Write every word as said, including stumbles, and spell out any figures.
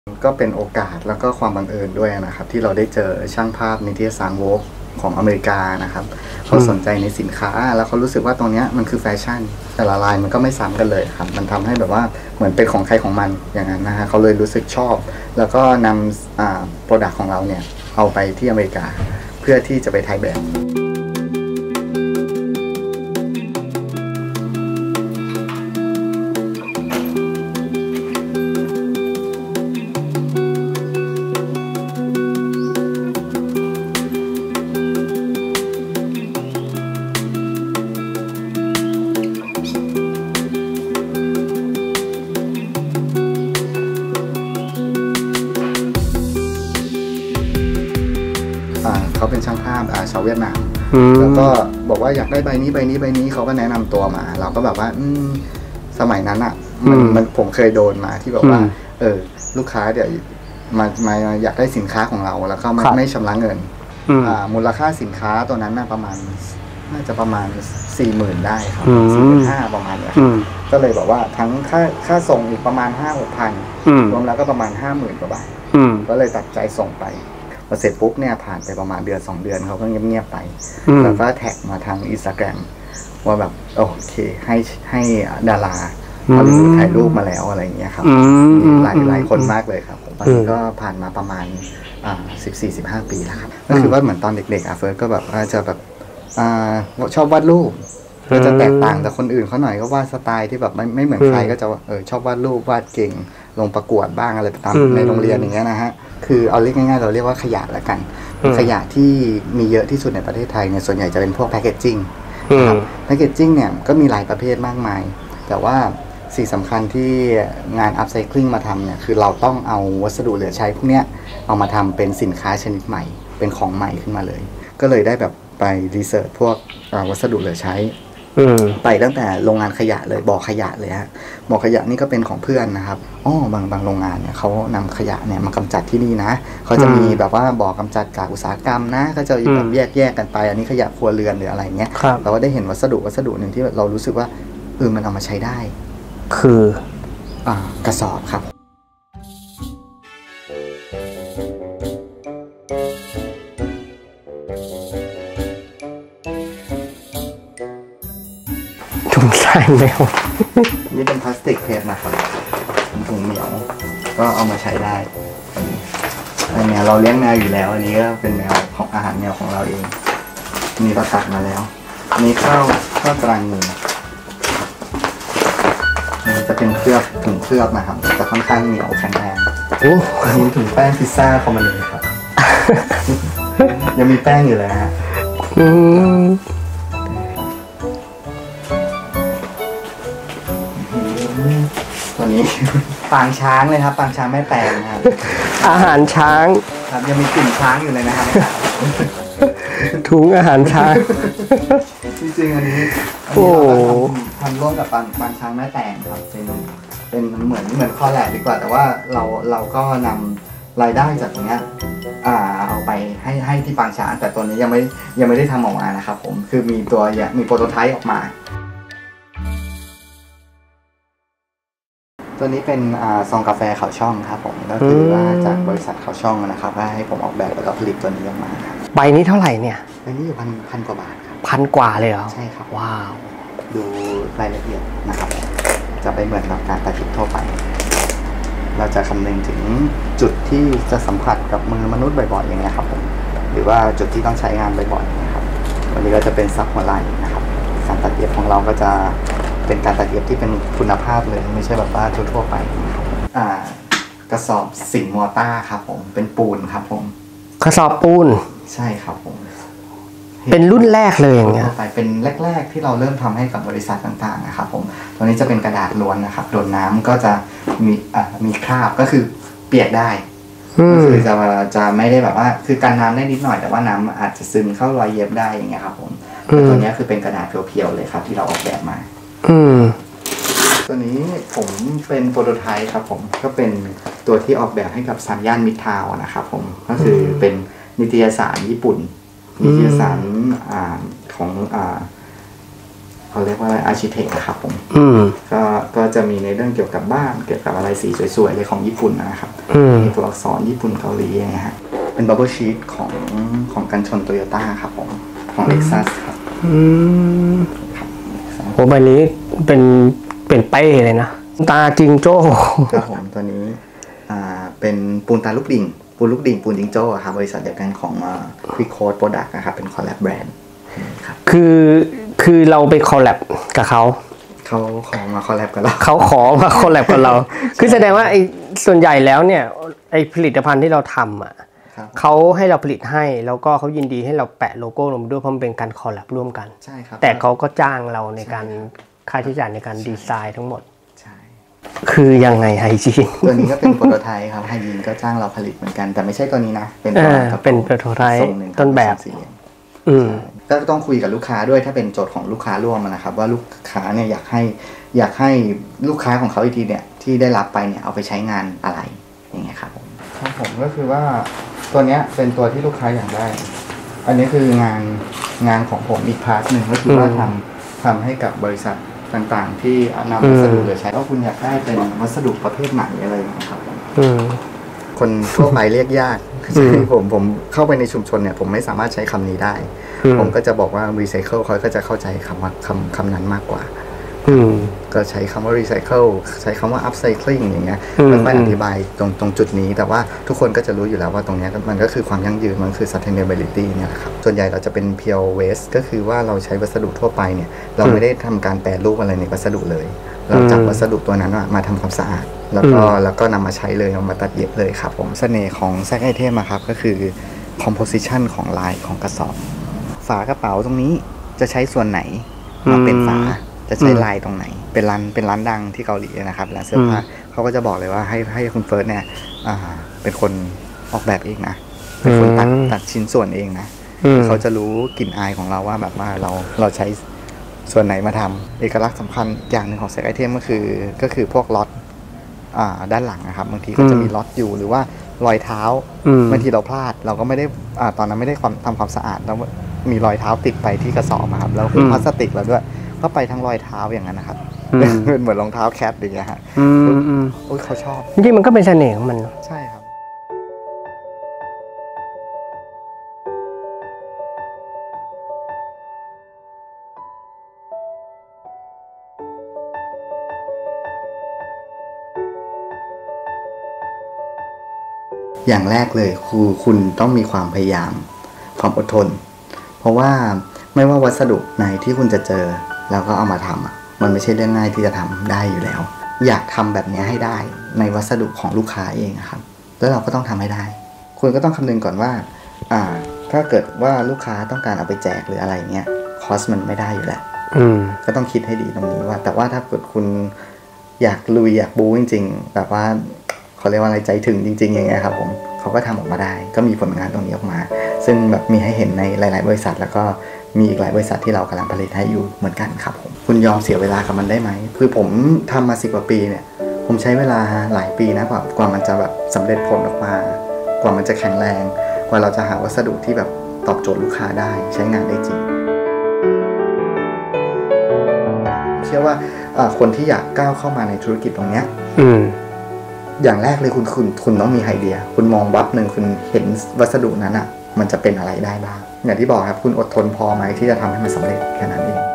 ก็เป็นโอกาสแล้วก็ความบังเอิญด้วยนะครับที่เราได้เจอช่างภาพนิตยสารโวกของอเมริกานะครับเขาสนใจในสินค้าแล้วเขารู้สึกว่าตรงนี้มันคือแฟชั่นแต่ละลายมันก็ไม่ซ้ำกันเลยครับมันทำให้แบบว่าเหมือนเป็นของใครของมันอย่างนั้นนะฮะเขาเลยรู้สึกชอบแล้วก็นำอ่าโปรดักต์ของเราเนี่ยเอาไปที่อเมริกาเพื่อที่จะไปถ่ายแบบเขาเป็นช่างภาพชาวเวียดนามแล้วก็บอกว่าอยากได้ใบนี้ใบนี้ใบนี้เขาก็แนะนำตัวมาเราก็แบบว่าอืมสมัยนั้นอ่ะมันมันผมเคยโดนมาที่แบบว่าเออลูกค้าเดี๋ยวมามาอยากได้สินค้าของเราแล้วก็ไม่ไม่ชำระเงินอ่ามูลค่าสินค้าตัวนั้นน่ะประมาณน่าจะประมาณสี่หมื่นได้ครับสี่หมื่นห้าประมาณเนี้ยก็เลยบอกว่าทั้งค่าค่าส่งอีกประมาณห้าหกพันรวมแล้วก็ประมาณห้าหมื่นกว่าบาทก็เลยตัดใจส่งไปพอเสร็จปุ๊บเนี่ยผ่านไปประมาณเดือนสองเดือนเขาก็เงียบๆไปแล้วก็แท็กมาทางอินสตาแกรมว่าแบบโอเคให้ให้ดาราเขาดูถ่ายรูปมาแล้วอะไรอย่างเงี้ยครับหลายหลายคนมากเลยครับตอนนี้ก็ผ่านมาประมาณอ่าสิบสี่สิบห้าปีแล้วครับก็คือว่าเหมือนตอนเด็กๆอ่ะเฟิร์สก็แบบจะแบบอ่าชอบวาดรูปก็จะแตกต่างจากคนอื่นเขาหน่อยก็วาดสไตล์ที่แบบไม่ไม่เหมือนใครก็จะเออชอบวาดรูปวาดเก่งลงประกวดบ้างอะไรตามในโรงเรียนอย่างเงี้ยนะฮะคือเอาเรียกง่ายๆเราเรียกว่าขยะละกันขยะที่มีเยอะที่สุดในประเทศไทยเนี่ยส่วนใหญ่จะเป็นพวกแพคเกจจิ้งแพคเกจจิ้งเนี่ยก็มีหลายประเภทมากมายแต่ว่าสิ่งสำคัญที่งานอัพไซคลิงมาทำเนี่ยคือเราต้องเอาวัสดุเหลือใช้พวกเนี้ยเอามาทำเป็นสินค้าชนิดใหม่เป็นของใหม่ขึ้นมาเลยก็เลยได้แบบไปรีเสิร์ชพวกวัสดุเหลือใช้ไปตั้งแต่โรงงานขยะเลยบ่อขยะเลยฮะบ่อขยะนี่ก็เป็นของเพื่อนนะครับอ๋อบางบางโรงงานเนี่ยเขานำขยะเนี่ยมากำจัดที่นี่นะเขาจะมีแบบว่าบ่อกำจัดกากอุตสาหกรรมนะก็จะแบบแยกแยกกันไปอันนี้ขยะครัวเรือนหรืออะไรเงี้ยเราก็ได้เห็นวัสดุวัสดุหนึ่งที่เรารู้สึกว่าเออมันเอามาใช้ได้คืออ่ากระสอบครับถุงทรายแมวนี่เป็นพลาสติกเพจนะครับถุงเหนียวก็เอามาใช้ได้อันนี้เราเลี้ยงแมวอยู่แล้วอันนี้ก็เป็นแมวของอาหารแมวของเราเองมีเราตัดมาแล้วอันนี้ข้าวข้าวตรังมือนี่จะเป็นเคลือบถุงเคลือบนะครับจะค่อนข้างเหนียวแข็งแรงโอ้อันนี้ถุงแป้งพิซซ่าคอมมานีครับ ยังมีแป้งอยู่เลยฮะอืมตัวนี้ปางช้างเลยครับปางช้างแม่แตงครับอาหารช้างครับยังมีกลิ่นช้างอยู่เลยนะครับถุงอาหารช้างจริงๆอันนี้อันนี้เราทำร่วมกับปางปางช้างแม่แตงครับเป็นเป็นเหมือนเหมือนคอแลบดีกว่าแต่ว่าเราเราก็นำรายได้จากตรงนี้อ่าเอาไปให้ให้ที่ปางช้างแต่ตัวนี้ยังไม่ยังไม่ได้ทำออกมานะครับผมคือมีตัวมีโปรโตไทป์ออกมาตัวนี้เป็นซองกาแฟเขาช่องครับผมก็คือว่าจากบริษัทเขาช่องนะครับว่าให้ผมออกแบบแล้วก็ผลิตตัวนี้ออกมาครับใบนี้เท่าไหร่เนี่ยใบนี้อยู่พันพันกว่าบาทครับพันกว่าเลยเหรอใช่ครับว้าวดูรายละเอียดนะครับจะไปเหมือนกับการตัดสินทั่วไปเราจะคำนึงถึงจุดที่จะสัมผัสกับมือมนุษย์บ่อยๆอย่างเงี้ยครับผมหรือว่าจุดที่ต้องใช้งานบ่อยๆนะครับวันนี้ก็จะเป็นซับหัวไหล่นะครับการตัดเย็บของเราก็จะเป็นการตัดเย็บที่เป็นคุณภาพเลยไม่ใช่แบบว่าทั่วๆไปอ่ากระสอบสิงห์มอต้าครับผมเป็นปูนครับผมกระสอบปูนใช่ครับผมเป็นรุ่นแรกเลยอย่างเงี้ยไปเป็นแรกๆที่เราเริ่มทำให้กับบริษัทต่างๆนะครับผมตัวนี้จะเป็นกระดาษล้วนนะครับโดนน้ำก็จะมีอ่ามีคราบก็คือเปียกได้ก็คือจะจะไม่ได้แบบว่าคือกันน้ำได้นิดหน่อยแต่ว่าน้ำอาจจะซึมเข้ารอยเย็บได้อย่างเงี้ยครับผมแต่ตัวนี้คือเป็นกระดาษเพียวๆเลยครับที่เราออกแบบมาอืมตัวนี้ผมเป็นโปรโตไทป์ครับผมก็เป็นตัวที่ออกแบบให้กับซันย่านมิดทาวน์นะครับผมก็คือเป็นนิตยสารญี่ปุ่นนิตยสารอ่าของอ่าเขาเรียกว่าอะไรอาร์คิเทคครับผมอืมก็ก็จะมีในเรื่องเกี่ยวกับบ้านเกี่ยวกับอะไรสีสวยๆเลยของญี่ปุ่นนะครับมีตัวอักษรญี่ปุ่นเกาหลีอย่างเงี้ยฮะเป็นบับเบิลชีทของของกันชนโตโยต้าครับผมของ Lexus ครับอืมโอ้ใบนี้เป็นเป็นเป้เลยนะตาจิงโจ้ครับผมตัวนี้อ่าเป็นปูนตาลูกดิ่งปูนลูกดิ่งปูนจิงโจ้ครับบริษัทเดียวกันของควิกโค้ดโปรดักต์นะครับเป็นคอลแลบแบรนด์ครับคือคือเราไปคอลแลบกับเขาเขาขอมาคอลแลบกับเราเขาขอมาคอลแลบกับเราคือแสดงว่าไอ้ส่วนใหญ่แล้วเนี่ยไอ้ผลิตภัณฑ์ที่เราทำอ่ะเขาให้เราผลิตให้แล้วก็เขายินดีให้เราแปะโลโก้ลงด้วยเพราะมันเป็นการคอลแลบร่วมกันใช่ครับแต่เขาก็จ้างเราในการค่าใช้จ่ายในการดีไซน์ทั้งหมดใช่คือยังไงไฮจีนตัวนี้ก็เป็นโปรโตไทป์ครับไฮจีนก็จ้างเราผลิตเหมือนกันแต่ไม่ใช่ตัวนี้นะเป็นเป็นโปรโตไทป์ต้นแบบอืมก็ต้องคุยกับลูกค้าด้วยถ้าเป็นโจทย์ของลูกค้าร่วมนะครับว่าลูกค้าเนี่ยอยากให้อยากให้ลูกค้าของเขาอีกทีเนี่ยที่ได้รับไปเนี่ยเอาไปใช้งานอะไรอย่างเงี้ยครับผมครับผมก็คือว่าตัวเนี้ยเป็นตัวที่ลูกค้าอยากได้อันนี้คืองานงานของผมอีกพาร์ทหนึ่งก็คือว่าทำทำให้กับบริษัทต่างๆที่นำวัสดุเหลือใช้ว่าคุณอยากได้เป็นวัสดุประเภทไหนอะไรอย่างเงี้ยครับคนทั่วไปเรียกยากผมผมเข้าไปในชุมชนเนี่ยผมไม่สามารถใช้คำนี้ได้ผมก็จะบอกว่ารีไซเคิลเขาก็จะเข้าใจคำว่าคำคำนั้นมากกว่าก็ใช้คำว่ารีไซเคิลใช้คำว่าอัพไซคลิงอย่างเงี้ยแล้วก็อธิบายตรงตรงจุดนี้แต่ว่าทุกคนก็จะรู้อยู่แล้วว่าตรงนี้มันก็คือความยั่งยืนมันคือ sustainability เนี่ยแหละครับส่วนใหญ่เราจะเป็น pure waste ก็คือว่าเราใช้วัสดุทั่วไปเนี่ยเราไม่ได้ทำการแปรรูปอะไรในวัสดุเลยเราจับวัสดุตัวนั้นมาทำความสะอาดแล้วก็แล้วก็นำมาใช้เลยเอามาตัดเย็บเลยครับผมเสน่ห์ของแซกไอเทมครับก็คือ composition ของลายของกระสอบฝากระเป๋าตรงนี้จะใช้ส่วนไหนมาเป็นฝาจะใช้ลายตรงไหนเป็นร้านเป็นร้านดังที่เกาหลีนะครับร้านเสื้อผ้าเขาก็จะบอกเลยว่าให้ให้คุณเฟิร์สเนี่ยเป็นคนออกแบบเองนะเป็นคนตัดตัดชิ้นส่วนเองนะเขาจะรู้กลิ่นอายของเราว่าแบบว่าเราเราใช้ส่วนไหนมาทำเอกลักษณ์สำคัญอย่างหนึ่งของแซกไอเทมก็คือก็คือพวกล็อตด้านหลังนะครับบางทีก็จะมีล็อตอยู่หรือว่ารอยเท้าบางทีเราพลาดเราก็ไม่ได้ตอนนั้นไม่ได้ความทำความสะอาดแล้วมีรอยเท้าติดไปที่กระสอบครับแล้วคือพลาสติกแล้วด้วยก็ไปทั้งรอยเท้าอย่างนั้นนะครับเป็นเหมือนรองเท้าแคทอย่างเงี้ยฮะโอ้ยเขาชอบจริงๆมันก็เป็นเสน่ห์ของมันใช่ครับอย่างแรกเลยคือคุณต้องมีความพยายามความอดทนเพราะว่าไม่ว่าวัสดุไหนที่คุณจะเจอแล้วก็เอามาทำอ่ะมันไม่ใช่เรื่องง่ายที่จะทำได้อยู่แล้วอยากทำแบบนี้ให้ได้ในวัสดุของลูกค้าเองครับแล้วเราก็ต้องทำให้ได้คุณก็ต้องคำนึงก่อนว่าอ่าถ้าเกิดว่าลูกค้าต้องการเอาไปแจกหรืออะไรเงี้ยคอสมันไม่ได้อยู่แล้วก็ต้องคิดให้ดีตรงนี้ว่าแต่ว่าถ้าเกิดคุณอยากลุยอยากบู๊จริงๆแบบว่าเขาเรียกว่าอะไรใจถึงจริงๆอย่างเงี้ยครับผมเขาก็ทำออกมาได้ก็มีผลงานตรงนี้ออกมาซึ่งแบบมีให้เห็นในหลายๆบริษัทแล้วก็มีอีกหลายบริษัทที่เรากำลังผลิตให้อยู่เหมือนกันครับผมคุณยอมเสียเวลากับมันได้ไหมคือผมทำมาสิบกว่าปีเนี่ยผมใช้เวลาหลายปีนะกว่ากว่ามันจะแบบสำเร็จผลออกมากว่ามันจะแข็งแรงกว่าเราจะหาวัสดุที่แบบตอบโจทย์ลูกค้าได้ใช้งานได้จริงเชื่อว่าคนที่อยากก้าวเข้ามาในธุรกิจตรงเนี้ยอย่างแรกเลยคุณคุณคุณต้องมีไอเดียคุณมองวับหนึ่งคุณเห็นวัสดุนั้นอ่ะมันจะเป็นอะไรได้บ้างอย่างที่บอกครับคุณอดทนพอไหมที่จะทำให้มันสำเร็จแค่นั้นเอง